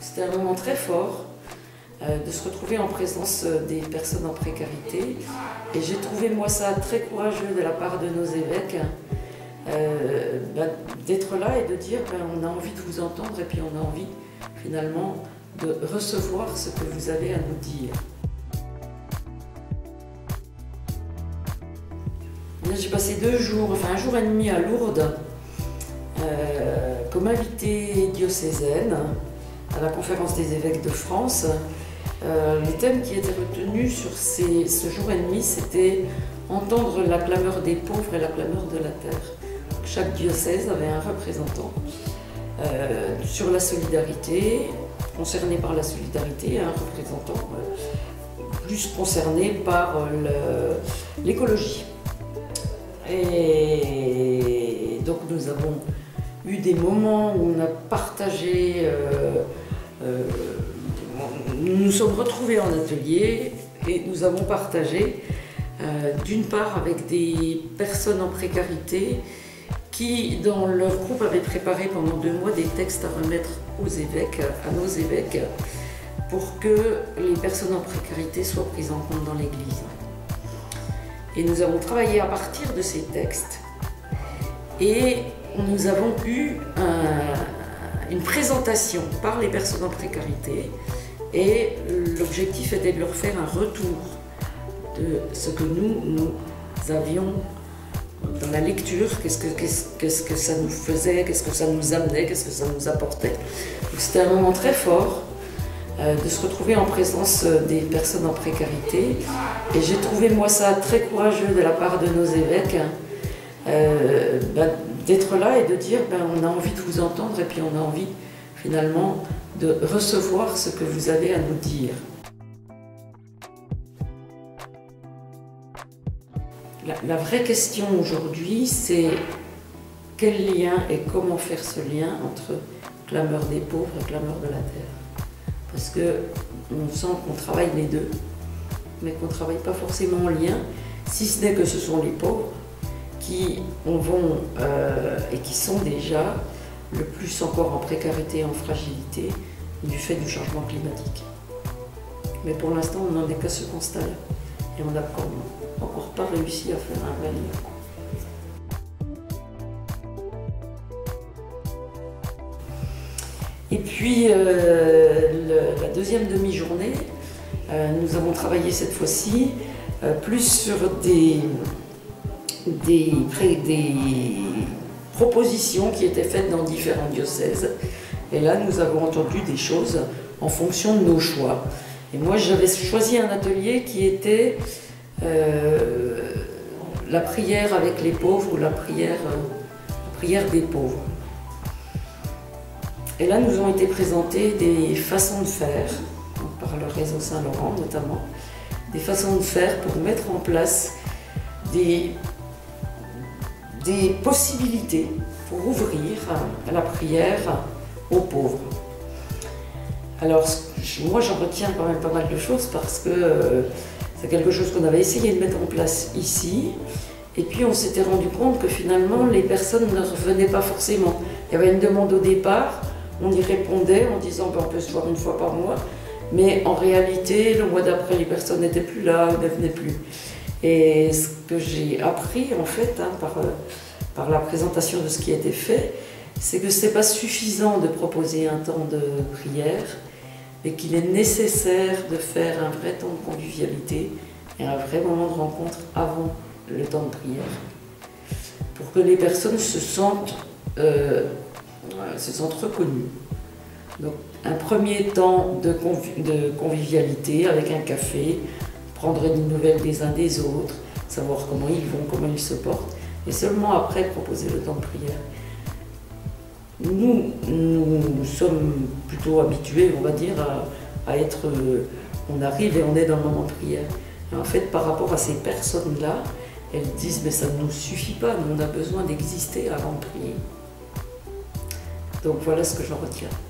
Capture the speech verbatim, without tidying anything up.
C'était un moment très fort euh, de se retrouver en présence des personnes en précarité. Et j'ai trouvé moi ça très courageux de la part de nos évêques euh, ben, d'être là et de dire ben, on a envie de vous entendre et puis on a envie finalement de recevoir ce que vous avez à nous dire. J'ai passé deux jours, enfin un jour et demi à Lourdes euh, comme invitée diocésaine à la conférence des évêques de France. Euh, les thèmes qui étaient retenus sur ces, ce jour et demi, c'était entendre la clameur des pauvres et la clameur de la terre. Chaque diocèse avait un représentant euh, sur la solidarité, concerné par la solidarité, et un représentant euh, plus concerné par euh, l'écologie. Et donc nous avons eu des moments où on a partagé, euh, euh, nous nous sommes retrouvés en atelier et nous avons partagé euh, d'une part avec des personnes en précarité qui dans leur groupe avaient préparé pendant deux mois des textes à remettre aux évêques, à nos évêques, pour que les personnes en précarité soient prises en compte dans l'Église. Et nous avons travaillé à partir de ces textes et nous avons eu un, une présentation par les personnes en précarité et l'objectif était de leur faire un retour de ce que nous, nous avions dans la lecture, qu'est-ce que, qu'est-ce, qu'est-ce que ça nous faisait, qu'est-ce que ça nous amenait, qu'est-ce que ça nous apportait. C'était un moment très fort de se retrouver en présence des personnes en précarité. Et j'ai trouvé moi ça très courageux de la part de nos évêques euh, ben, d'être là et de dire ben, on a envie de vous entendre et puis on a envie finalement de recevoir ce que vous avez à nous dire. La, la vraie question aujourd'hui, c'est quel lien et comment faire ce lien entre clameur des pauvres et clameur de la terre. Parce qu'on sent qu'on travaille les deux, mais qu'on ne travaille pas forcément en lien, si ce n'est que ce sont les pauvres qui en vont euh, et qui sont déjà le plus encore en précarité et en fragilité du fait du changement climatique. Mais pour l'instant, on n'en est qu'à ce constat-là. Et on n'a encore pas réussi à faire un vrai lien. Et puis, euh, le, la deuxième demi-journée, euh, nous avons travaillé cette fois-ci euh, plus sur des, des, des propositions qui étaient faites dans différents diocèses. Et là, nous avons entendu des choses en fonction de nos choix. Et moi, j'avais choisi un atelier qui était euh, la prière avec les pauvres ou la prière, euh, la prière des pauvres. Et là, nous ont été présentées des façons de faire, par le réseau Saint-Laurent notamment, des façons de faire pour mettre en place des, des possibilités pour ouvrir à la prière aux pauvres. Alors, moi, j'en retiens quand même pas mal de choses parce que euh, c'est quelque chose qu'on avait essayé de mettre en place ici. Et puis, on s'était rendu compte que finalement, les personnes ne revenaient pas forcément. Il y avait une demande au départ. On y répondait en disant ben, on peut se voir une fois par mois, mais en réalité, le mois d'après, les personnes n'étaient plus là, ne venaient plus. Et ce que j'ai appris, en fait, hein, par, par la présentation de ce qui a été fait, c'est que ce n'est pas suffisant de proposer un temps de prière, mais qu'il est nécessaire de faire un vrai temps de convivialité et un vrai moment de rencontre avant le temps de prière, pour que les personnes se sentent euh, se sentent reconnus. Donc un premier temps de, convi de convivialité avec un café, prendre des nouvelles des uns des autres, savoir comment ils vont, comment ils se portent, et seulement après proposer le temps de prière. Nous, nous sommes plutôt habitués, on va dire, à, à être... Euh, on arrive et on est dans le moment de prière. Et en fait, par rapport à ces personnes-là, elles disent mais ça ne nous suffit pas, nous on a besoin d'exister avant de prier. Donc voilà ce que j'en retiens.